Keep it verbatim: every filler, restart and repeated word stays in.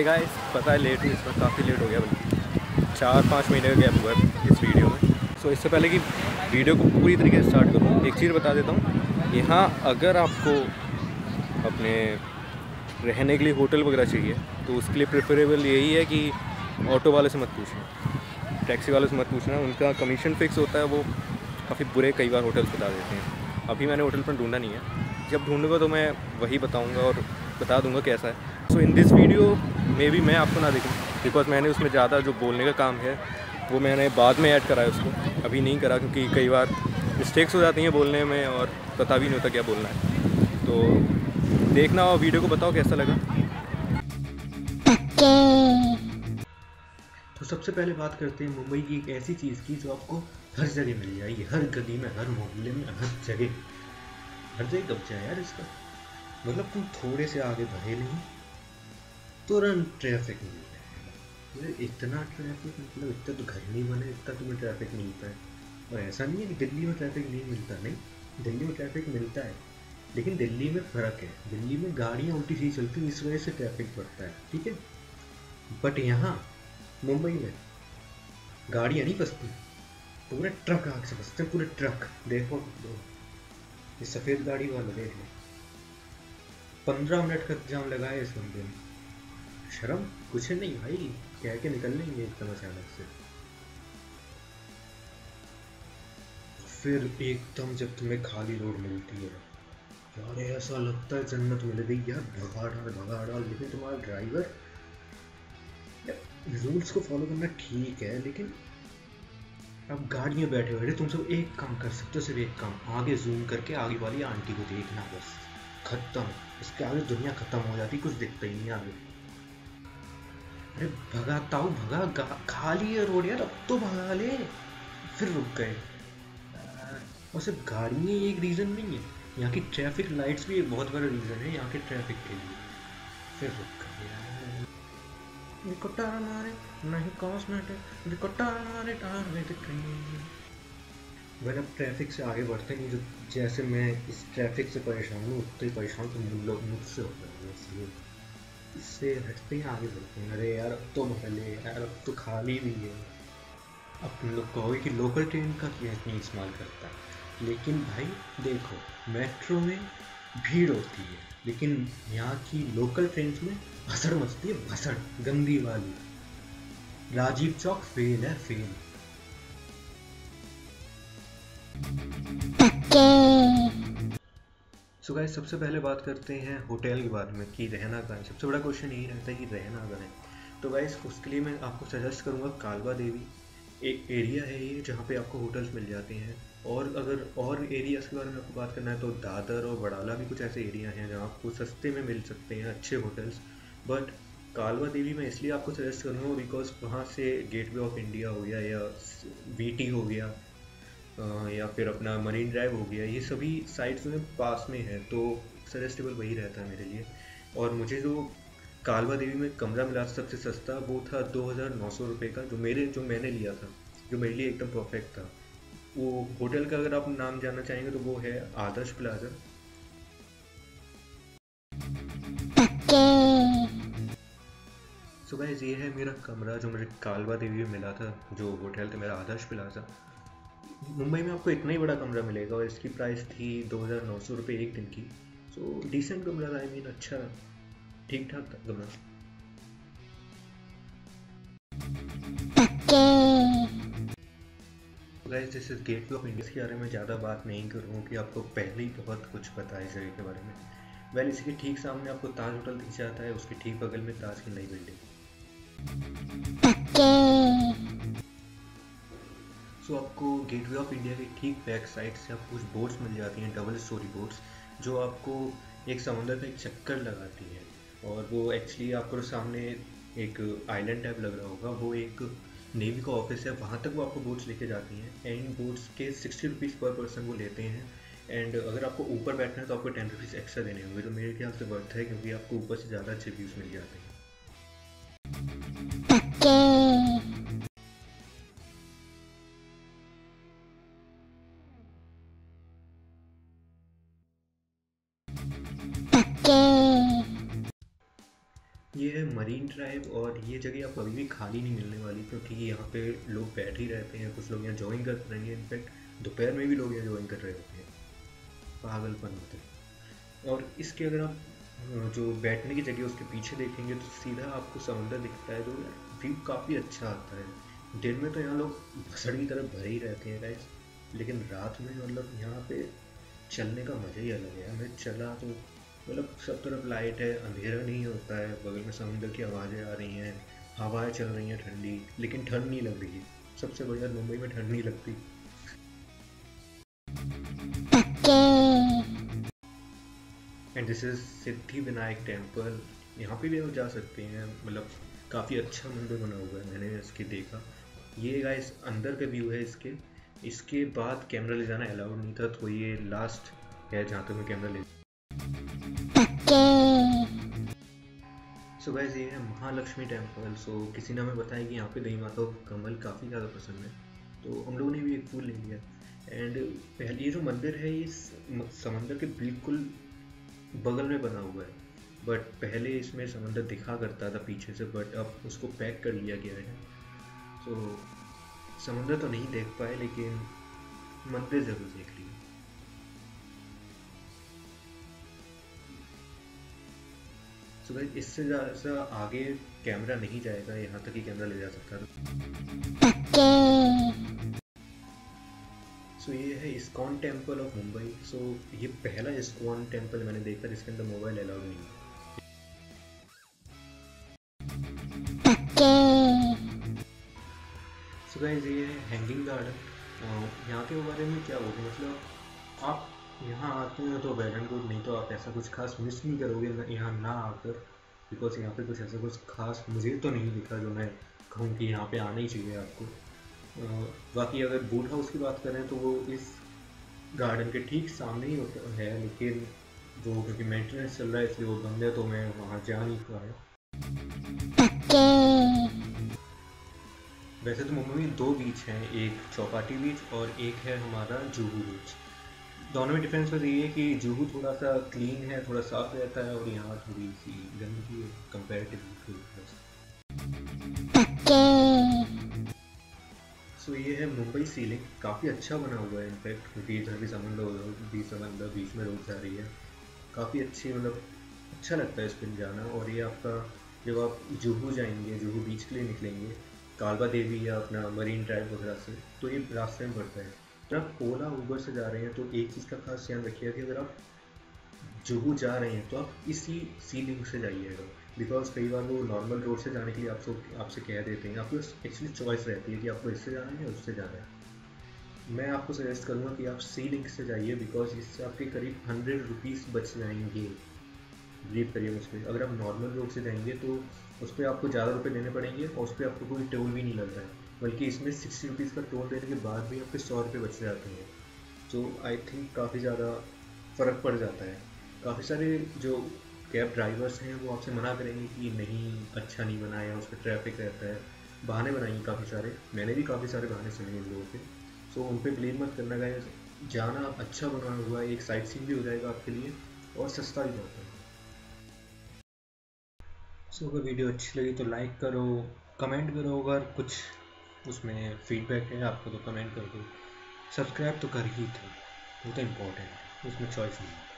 Hey guys, पता है late हुई, इसमें काफ़ी लेट हो गया, बल्कि चार पाँच महीने का गैप हुआ है इस वीडियो में। सो इससे पहले कि वीडियो को पूरी तरीके से स्टार्ट करूँ, एक चीज़ बता देता हूँ। यहाँ अगर आपको अपने रहने के लिए होटल वगैरह चाहिए तो उसके लिए प्रेफरेबल यही है कि ऑटो वाले से मत पूछना, टैक्सी वाले से मत पूछना। उनका कमीशन फिक्स होता है, वो काफ़ी बुरे कई बार होटल्स बता देते हैं। अभी मैंने होटल पर ढूंढा नहीं है, जब ढूंढूंगा तो मैं वही बताऊंगा और बता दूंगा कैसा है। सो इन दिस वीडियो में भी मैं आपको ना देखूँ, बिकॉज मैंने उसमें ज़्यादा जो बोलने का काम है वो मैंने बाद में ऐड करा है, उसको अभी नहीं करा, क्योंकि कई बार मिस्टेक्स हो जाती हैं बोलने में और पता भी नहीं होता क्या बोलना है। तो देखना और वीडियो को बताओ कैसा लगा। तो सबसे पहले बात करते हैं मुंबई की एक ऐसी चीज़ की जो आपको हर जगह मिल जाएगी, हर गली में, हर मोहल्ले में, हर जगह हर जगह कब्जा है यार इसका। मतलब तुम थोड़े से आगे बढ़े नहीं, तुरंत ट्रैफिक मिल जाएगा। इतना ट्रैफिक, मतलब इतना तो घर नहीं बने इतना तुम्हें ट्रैफिक मिलता है। और ऐसा नहीं है कि दिल्ली में ट्रैफिक नहीं मिलता, नहीं, दिल्ली में ट्रैफिक मिलता है, लेकिन दिल्ली में फ़र्क है। दिल्ली में गाड़ियाँ उल्टी सीधी चलती हैं, इस वजह से ट्रैफिक बढ़ता है, ठीक है। बट यहाँ मुंबई में गाड़ियाँ नहीं फंसती, पूरे ट्रक आग से फंसते हैं, पूरे ट्रक। देखो ये सफ़ेद गाड़ी वाला देख लो, पंद्रह मिनट का एग्जाम लगाए इस बंदे ने। शर्म कुछ नहीं भाई, कह के निकल लेंगे एकदम अचानक से। फिर एकदम जब तुम्हें खाली रोड मिलती है यार, ऐसा लगता है जन्नत मिल गई यार, भगा डाल भगा डाल। लेकिन तुम्हारा ड्राइवर, रूल्स को फॉलो करना ठीक है, लेकिन अब गाड़ी में बैठे बैठे तुम सब एक काम कर सकते हो, सिर्फ एक काम, आगे जूम करके आगे वाली आंटी को देखना, बस खत्म। इसके आगे दुनिया खत्म हो जाती, कुछ दिखता ही नहीं आगे। अरे भगाता हूँ, भगा, खाली है रोड यार, अब तो भगा ले। फिर रुक गए। और सिर्फ गाड़ियाँ एक रीज़न नहीं है, यहाँ की ट्रैफिक लाइट्स भी एक बहुत बड़ा रीज़न है यहाँ के ट्रैफिक के लिए। फिर रुक गए, निकोटा मारे नहीं कॉस्मेटिक, निकोटा मारे टार में ट्रेन। वह अब ट्रैफिक से आगे बढ़ते नहीं, जो जैसे मैं इस ट्रैफिक से परेशान हूँ उतने ही परेशान तो मुझ लोग मुझसे हो गए, इसलिए इससे हटते ही आगे बढ़ते हैं। अरे यार अब तो भले यार, अब तो खाली भी है। अब तुम लोग कहोगे कि लोकल ट्रेन का क्यों इतना इस्तेमाल करता है, लेकिन भाई देखो, मेट्रो में भीड़ होती है, लेकिन यहाँ की लोकल ट्रेन में भसड़ मचती है, भसड़ गंदी वाली। राजीव चौक फेल है, फेल। सो गाइस, सबसे पहले बात करते हैं होटल के बारे में कि रहना कहाँ है। सबसे बड़ा क्वेश्चन यही रहता है कि रहना कहाँ है। तो गाइस उसके लिए मैं आपको सजेस्ट करूँगा कालवा देवी एक एरिया है ये, जहाँ पे आपको होटल्स मिल जाते हैं। और अगर और एरियाज़ के बारे में आपको बात करना है तो दादर और बड़ाला भी कुछ ऐसे एरिया हैं जहाँ आपको सस्ते में मिल सकते हैं अच्छे होटल्स। बट कालवा देवी में इसलिए आपको सजेस्ट करूँगा बिकॉज वहाँ से गेटवे ऑफ इंडिया हो गया, या वीटी हो गया, या फिर अपना मरीन ड्राइव हो गया, ये सभी साइट्स में पास में है, तो सजेस्टेबल वही रहता है मेरे लिए। और मुझे जो कालवा देवी में कमरा मिला था सबसे सस्ता, वो था दो हज़ार नौ सौ रुपये का, जो मेरे जो मैंने लिया था, जो मेरे लिए एकदम परफेक्ट था। वो होटल का अगर आप नाम जानना चाहेंगे तो वो है आदर्श प्लाजा। सो गाइस ये है मेरा कमरा जो मुझे कालवा देवी में मिला था, जो होटल था मेरा आदर्श प्लाजा। मुंबई में आपको इतना ही बड़ा कमरा मिलेगा और इसकी प्राइस थी दो हज़ार नौ सौ रुपये एक दिन की। सो डिसेंट कमरा था, आई मीन अच्छा ठीक ठाक था कमरा। Guys this is gateway of India के बारे में ज़्यादा बात नहीं करूँगा कि आपको पहले ही बहुत कुछ पता है इस जगह के बारे में। वेल इसी के ठीक सामने आपको ताज होटल दिख जाता है, उसके ठीक बगल में ताज की नई बिल्डिंग। सो आपको गेटवे ऑफ इंडिया के ठीक बैक साइड से आपको कुछ बोट्स मिल जाती हैं, डबल स्टोरी बोट्स, जो आपको एक समुंदर का एक चक्कर लगाती है। और वो एक्चुअली आपको सामने एक आइलैंड टाइप लग रहा होगा, वो एक नेवी का ऑफिस है, वहाँ तक वो आपको बोट्स लेके जाती हैं। एंड बोट्स के सिक्सटी रुपीज़ पर पर्सन वो लेते हैं। एंड अगर आपको ऊपर बैठना है तो आपको टेन रुपीज़ एक्स्ट्रा देने होंगे, जो मेरे ख्याल से वर्थ है, क्योंकि आपको ऊपर से ज़्यादा अच्छे व्यूज़ मिल जाते हैं। ये है मरीन ड्राइव और ये जगह आप कभी भी खाली नहीं मिलने वाली, क्योंकि यहाँ पे लोग बैठ ही रहते हैं, कुछ लोग यहाँ जॉइन कर रहे हैं, इनफैक्ट दोपहर में भी लोग यहाँ जॉइन कर रहे होते हैं, पागलपन होता है। और इसके अगर आप जो बैठने की जगह उसके पीछे देखेंगे तो सीधा आपको समंदर दिखता है, जो व्यू काफ़ी अच्छा आता है। दिन में तो यहाँ लोग भसड़ की तरफ भरे ही रहते हैं गाइस, लेकिन रात में मतलब यहाँ पे चलने का मज़ा ही अलग है। मैं चला तो मतलब सब तरफ लाइट है, अंधेरा नहीं होता है, बगल में समुद्र की आवाज़ें आ रही हैं, हवाएं चल रही हैं ठंडी, लेकिन ठंड नहीं लग रही है। सबसे बढ़िया मुंबई में ठंड नहीं लगती। And this is Siddhi Vinayak temple. यहाँ पे भी आप जा सकते हैं, मतलब काफ़ी अच्छा मंदिर बना हुआ है, मैंने इसके देखा। ये गाइस अंदर का व्यू है इसके। इसके बाद कैमरा ले जाना अलाउड नहीं था, तो ये लास्ट है जहाँ तक मैं कैमरा ले। सो गाइस ये है महालक्ष्मी टेम्पल। सो किसी ने हमें बताया कि यहाँ पे देवी माता को कमल काफ़ी ज़्यादा पसंद है, तो हम लोगों ने भी एक फूल ले लिया। एंड पहले ये जो मंदिर है ये समंदर के बिल्कुल बगल में बना हुआ है, बट पहले इसमें समंदर दिखा करता था पीछे से, बट अब उसको पैक कर लिया गया है। तो समंदर तो नहीं देख पाए, लेकिन मंदिर जरूर देख लिया। सो गाइस इससे ज़्यादा आगे कैमरा नहीं जाएगा, यहाँ तक ही कैमरा ले जा सकता था। सो so, ये है ISKCON temple of Mumbai. So ये पहला इस्कॉन टेम्पल मैंने देखा जिसके अंदर मोबाइल अलाउड नहीं है। सो गाइस ये है हैंगिंग गार्डन। यहाँ के बारे में क्या होगा, मतलब आप यहाँ आते हैं तो वेल एंड गुड, नहीं तो आप ऐसा कुछ खास मिस नहीं करोगे यहाँ ना आकर, बिकॉज यहाँ पे कुछ ऐसा कुछ खास मुझे तो नहीं दिखा जो मैं कहूँ कि यहाँ पे आना ही चाहिए आपको। बाकी अगर बोट हाउस की बात करें तो वो इस गार्डन के ठीक सामने ही होता है, लेकिन वो क्योंकि मेंटेनेंस चल रहा है इसलिए वो बंद है, तो मैं वहाँ जा नहीं पाया। वैसे तो मुंबई में दो बीच हैं, एक चौपाटी बीच और एक है हमारा जुहू बीच। दोनों में डिफरेंस बस ये है कि जुहू थोड़ा सा क्लीन है, थोड़ा साफ रहता है, और यहाँ थोड़ी सी गंदगी है कंपेरेटिवली। सो so, ये है मुंबई सीलिंग, काफ़ी अच्छा बना हुआ है इनफैक्ट, क्योंकि इधर भी समंदर बीच समंदर बीच में रोड जा रही है, काफ़ी अच्छी, मतलब अच्छा लगता है इस पर जाना। और ये आपका जब आप जुहू जाएंगे, जुहू बीच के लिए निकलेंगे कालबा देवी या अपना मरीन ड्राइव वगैरह से, तो ये रास्ते में पड़ता है। जब आप ओला उबर से जा रहे हैं तो एक चीज़ का खास ध्यान रखिएगा कि अगर आप जुहू जा रहे हैं तो आप इसी सीलिंग से जाइएगा, बिकॉज कई बार वो नॉर्मल रोड से जाने के लिए आपको आपसे कह देते हैं, आपको एक्चुअली चॉइस रहती है कि आपको इससे जाना है या उससे जाना है। मैं आपको सजेस्ट करूँगा कि आप सी लिंक से जाइए, बिकॉज इससे आपके करीब हंड्रेड रुपीज़ बच जाएंगे। बिलीव करिए मुझ पर, अगर आप नॉर्मल रोड से जाएंगे तो उस पर आपको ज़्यादा रुपये देने पड़ेंगे और उस पर आपको कोई टोल भी नहीं लग रहा है, बल्कि इसमें सिक्सटी रुपीज़ का टोल देने के बाद भी आपके सौ रुपये बच जाते हैं। तो आई थिंक काफ़ी ज़्यादा फ़र्क पड़ जाता है। काफ़ी सारे जो कैब ड्राइवर्स हैं वो आपसे मना करेंगे कि नहीं अच्छा नहीं बनाया, उस पर ट्रैफिक रहता है, बहाने बनाएंगे काफ़ी सारे। मैंने भी काफ़ी सारे बहाने सुने इन लोगों के। सो उन पर बिलीव मत करना गाइस, जाना अच्छा बना हुआ है, एक साइट सीइंग भी हो जाएगा आपके लिए और सस्ता भी बहुत है। सो अगर वीडियो अच्छी लगी तो लाइक करो, कमेंट करो, अगर कुछ उसमें फीडबैक है आपको तो कमेंट कर दो, सब्सक्राइब तो कर ही थे, वो तो इम्पोर्टेंट है, उसमें चॉइस नहीं है।